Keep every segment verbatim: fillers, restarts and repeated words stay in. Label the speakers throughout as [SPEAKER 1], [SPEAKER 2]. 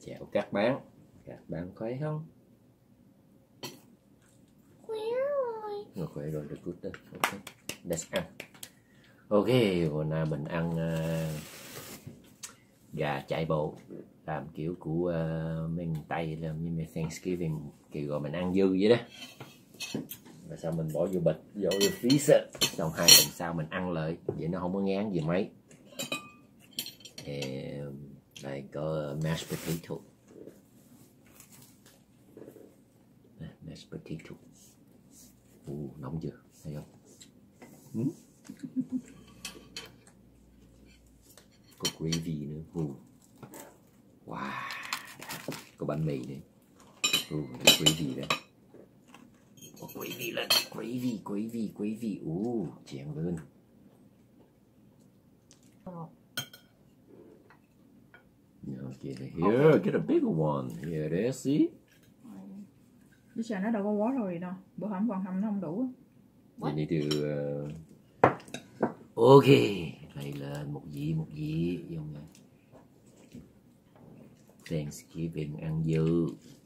[SPEAKER 1] Chào các bạn, các bạn khỏe không?
[SPEAKER 2] Khỏe rồi.
[SPEAKER 1] Rồi khỏe rồi, được good đó. Ok, let's ăn. Ok, hôm nay mình ăn uh, gà chạy bộ, làm kiểu của uh, miền Tây, làm như Thanksgiving, kiểu gọi mình ăn dư vậy đó. Và sau mình bỏ vô bịch, bỏ vô freezer, xong hai tuần sau mình ăn lại, vậy nó không có ngán gì mấy. And đây có mashed potato. Mashed potato. Ồ, nóng chưa? Thấy không? Ừ? Có gravy nữa. Ồ. Wow. Có bánh mì nữa. Ồ, gravy đó. Có gravy lên. Gravy, gravy, gravy. Ồ, chèn lên. Okay, here, get a bigger one. Here it is, see?
[SPEAKER 2] Chứ sao nó đâu có quá rồi đâu. Bữa hổm còn hầm nó không đủ.
[SPEAKER 1] You need to... Uh... Ok, đây lên một dĩa, một dĩa. Dùng Thanksgiving ăn dư.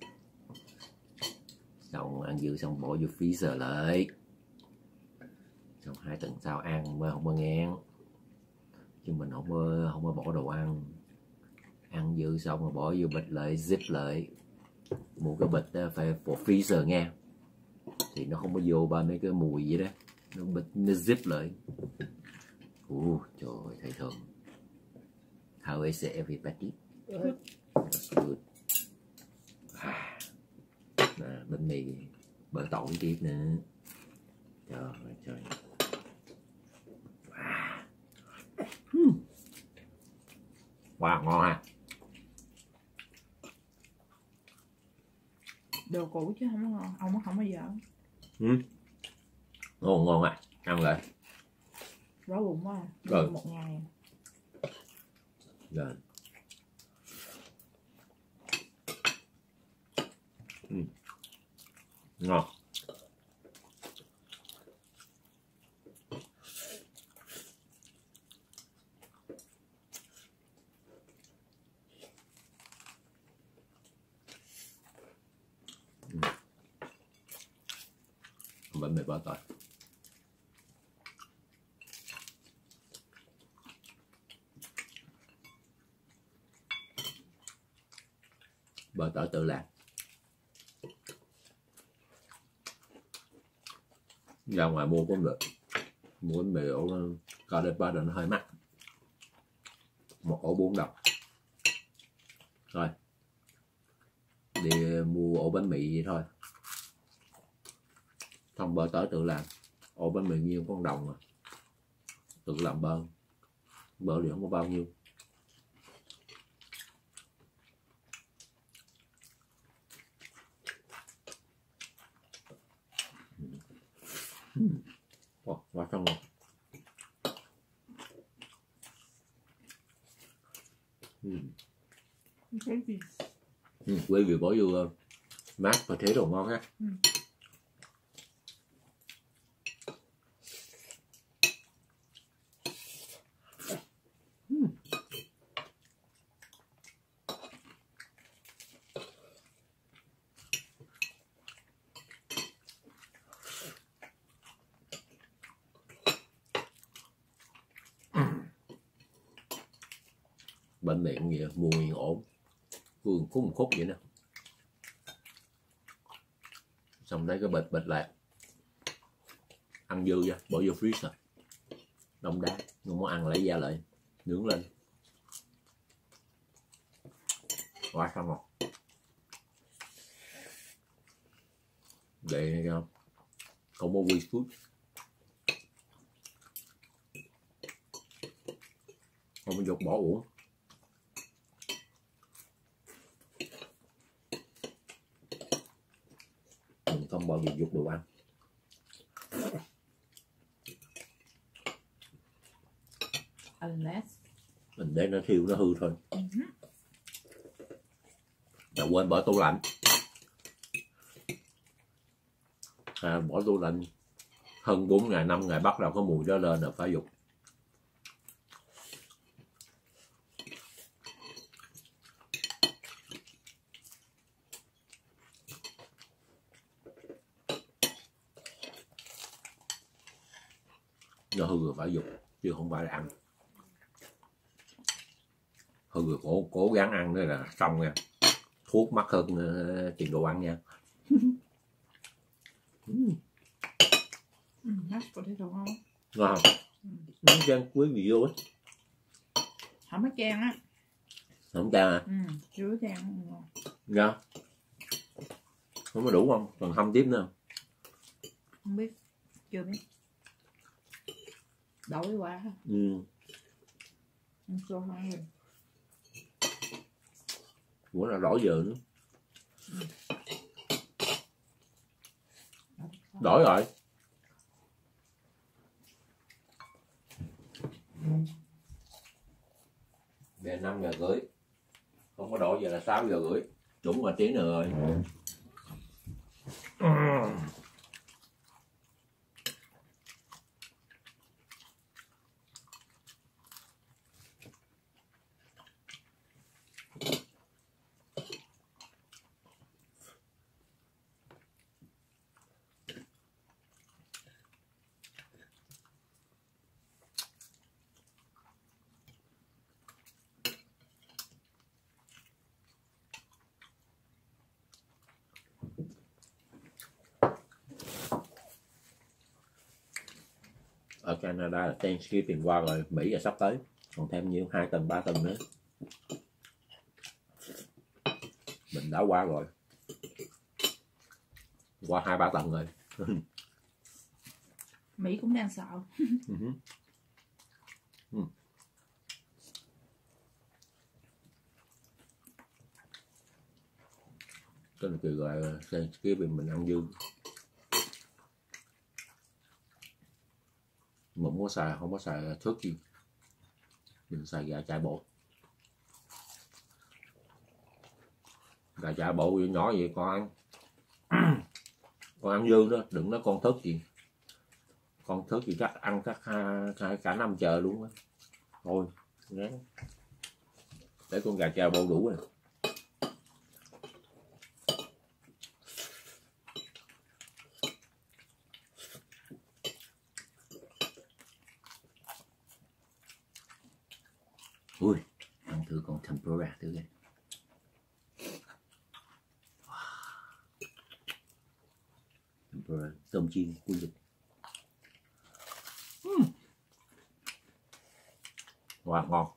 [SPEAKER 1] Xong ăn dư xong bỏ vô freezer lại. Xong hai tuần sau ăn mới không có ngán. Chứ mình không có, không có bỏ đồ ăn. Ăn dư xong rồi bỏ vô bịch lại, zip lại. Mua cái bịch đó phải for freezer nha. Thì nó không có vô ba mấy cái mùi vậy đó. Nó bịch, nó zip lại. Ồ, trời ơi, thầy thường. How is it everybody?
[SPEAKER 2] Good.
[SPEAKER 1] That's good. À, à, bánh mì bơ tỏi tiếp nữa. Trời ơi, trời. Wow. Hmm. Wow, ngon ha.
[SPEAKER 2] Đồ cũ chứ không có ngon, ông nó không bao giờ.
[SPEAKER 1] Ừ. Ngon, ngon à, ăn lại.
[SPEAKER 2] Đói bụng quá,
[SPEAKER 1] ừ.
[SPEAKER 2] Một ngày.
[SPEAKER 1] Rồi. Ừ. Ngon. Ừ. Bánh mì bơ tỏi. Bơ tỏi tự làm. Ra ngoài mua cũng được. Mua bánh mì ổ coi đây ba nó hơi mắc. Một ổ bốn đồng. Thôi. Đi mua ổ bánh mì vậy thôi. Xong bơ tỏi tự làm. Ổ bánh mì nhiêu con đồng à. Tự làm bơ. Bơ thì không có bao nhiêu. Hmm. Wow, quá ngon. Hmm.
[SPEAKER 2] Gravy.
[SPEAKER 1] Ừ, gravy bỏ vô uh, mashed potato ngon ha.
[SPEAKER 2] Ừ.
[SPEAKER 1] Hmm. Bánh mì cũng vậy, mua nguyên ổn. Vừa khúc một khúc vậy nè. Xong lấy cái bịch bịch lại. Ăn dư ra, bỏ vô freezer. Đông đá, không muốn ăn lấy ra lại. Nướng lên. Quá sao ngọt. Vậy này không? Không có weed food. Không có dột bỏ uổng. Mình không bao giờ dục đồ ăn.
[SPEAKER 2] Unless
[SPEAKER 1] Mình để nó thiêu nó hư thôi.
[SPEAKER 2] uh-huh.
[SPEAKER 1] Đã quên bỏ tủ lạnh. À, bỏ tủ lạnh hơn bốn ngày, năm ngày bắt đầu có mùi đó lên là phải dục. nó hư rồi phải dùng chứ không phải là ăn. Hư rồi cố, cố gắng ăn nữa là xong nha, thuốc mắc hơn uh, tiền đồ ăn nha.
[SPEAKER 2] Mắt của thấy đồ ngon.
[SPEAKER 1] Ngon không? Nó chan quý vị vô á.
[SPEAKER 2] Không có chan á.
[SPEAKER 1] Không chan à?
[SPEAKER 2] Ừ, chưa chan ngon.
[SPEAKER 1] Dạ. Không có đủ không? Còn hâm tiếp nữa không?
[SPEAKER 2] Không biết, chưa biết. Đổi qua.
[SPEAKER 1] Ừ.
[SPEAKER 2] Ăn số hai rồi.
[SPEAKER 1] Bữa nào đổi giờ nữa.
[SPEAKER 2] Ừ.
[SPEAKER 1] Đổi rồi. Về năm giờ rưỡi. Không có đổi giờ là sáu giờ rưỡi. Đúng là tiếng nữa rồi. Ở Canada là Thanksgiving qua rồi, Mỹ là sắp tới, còn thêm nhiêu hai tuần ba tuần nữa. Mình đã qua rồi, qua hai ba tuần rồi.
[SPEAKER 2] Mỹ cũng đang sợ.
[SPEAKER 1] Ừ. Cái này từ gọi là Thanksgiving mình ăn dư. Mình không có xài, không có xài thức gì, mình xài gà chai bộ. Gà chai bộ nhỏ nhỏ vậy con ăn. Con ăn dư đó, đừng nói con thức gì. Con thức thì chắc ăn chắc cả, cả năm chờ luôn á. Thôi ráng để con gà chai bộ đủ rồi. Ui, ăn thử con tempura thử coi. Tempura tôm chiên cuốn vịt. Uhm. Wow, ngon.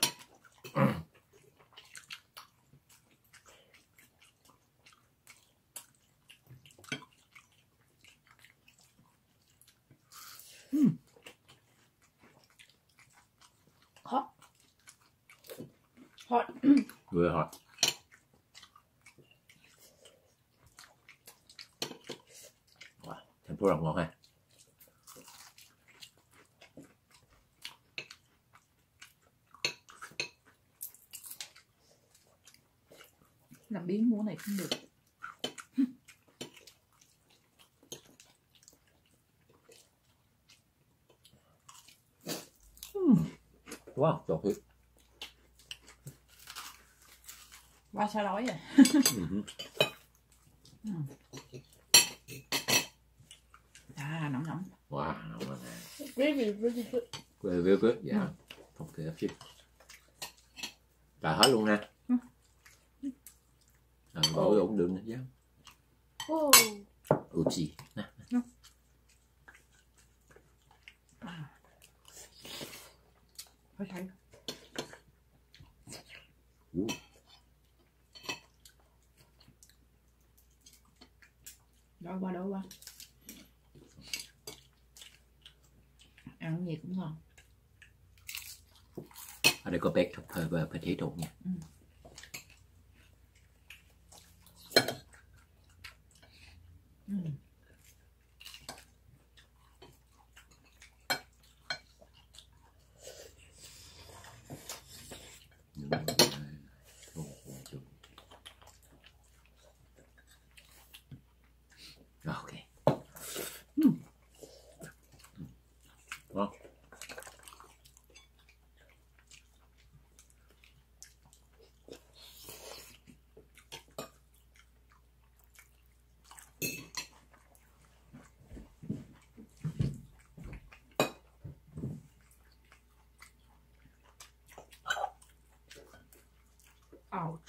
[SPEAKER 1] Uhm.
[SPEAKER 2] Hot. Hot.
[SPEAKER 1] Vừa hot. Wow, tempura ngon ha.
[SPEAKER 2] Làm biến món này không được.
[SPEAKER 1] Wow, trộn thịt.
[SPEAKER 2] Qua sao đói rồi.
[SPEAKER 1] Ừ.
[SPEAKER 2] À, nóng nóng.
[SPEAKER 1] Wow, ngon quá nè.
[SPEAKER 2] Really, really good.
[SPEAKER 1] Very, very good, dạ.
[SPEAKER 2] Ừ.
[SPEAKER 1] Không thể chip. Cả hết luôn nè.
[SPEAKER 2] Ừ.
[SPEAKER 1] À, đổi ổn định nè,
[SPEAKER 2] Oh.
[SPEAKER 1] Ừ gì nè.
[SPEAKER 2] Ừ. À. Phải thấy.
[SPEAKER 1] Uh.
[SPEAKER 2] Đôi qua đôi qua. Ăn gì cũng ngon.
[SPEAKER 1] Ở đây có bếp và potato nha.
[SPEAKER 2] Ừ. Ừ.
[SPEAKER 1] Ok. Ừ. Ngon.
[SPEAKER 2] Ouch.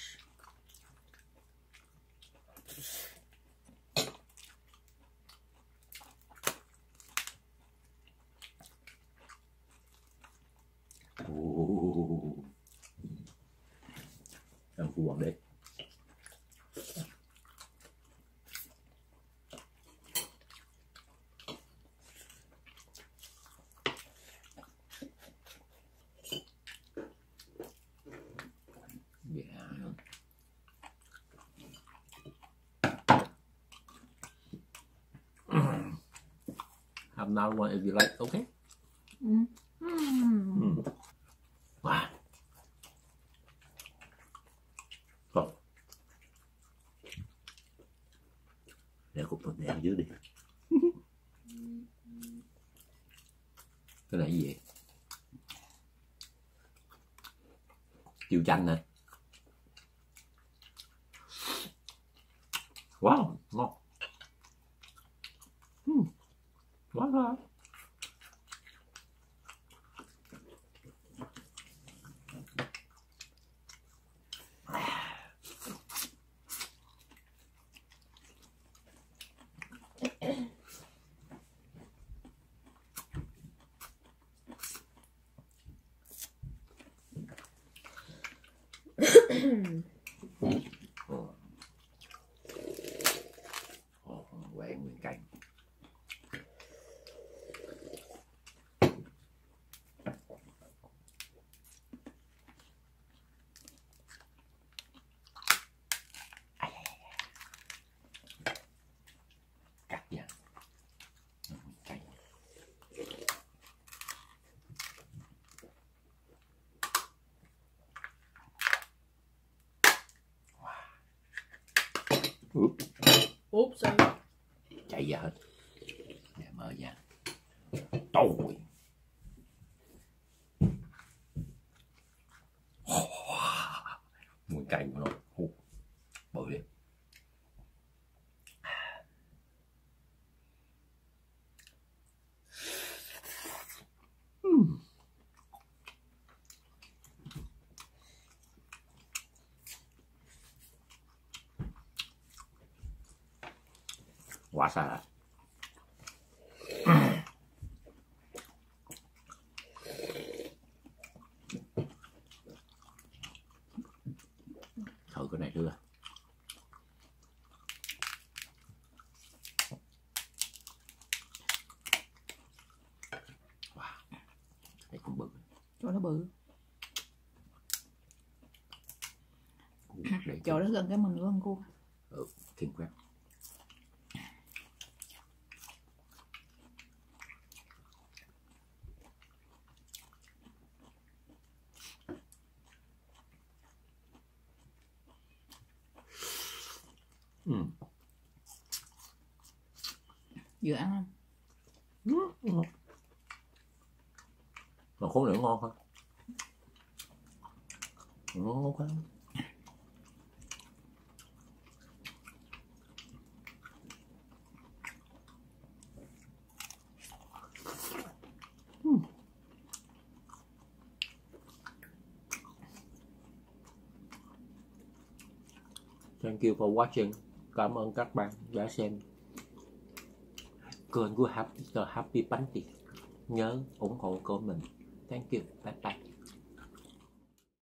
[SPEAKER 1] Oh. Ăn cua Hoàng Đế. Yeah. Have another one if you like, okay?
[SPEAKER 2] Mm. Mm.
[SPEAKER 1] Mm. Wow. Rồi. Để cục thịt này dưới đi. Cái này gì vậy? Chiều chanh nè. Wow, ngon. Mm. Quá ngon. Ồ, quẹn nguyên canh. Cắt ra. Canh. Úp.
[SPEAKER 2] Úp sao?
[SPEAKER 1] Chạy ra hết. Để mở ra. Tồi. Mùi cay của nó. Hú. Bự đi. Uhm. Quá xa rồi. Thử cái này chưa? Wow. Đây cũng bự.
[SPEAKER 2] Chỗ nó bự.
[SPEAKER 1] Để
[SPEAKER 2] Chỗ đó gần cái mình của con cua.
[SPEAKER 1] Ừ, thiên quét. Ừ.
[SPEAKER 2] Vừa ăn không?
[SPEAKER 1] Ừ, ngon. Mà khối nữa ngon không? Ngon quá. Ừ. Thank you for watching. Cảm ơn các bạn đã xem kênh của Happy, Happy Bánh Tiệc. Nhớ ủng hộ của mình. Thank you. Bye bye.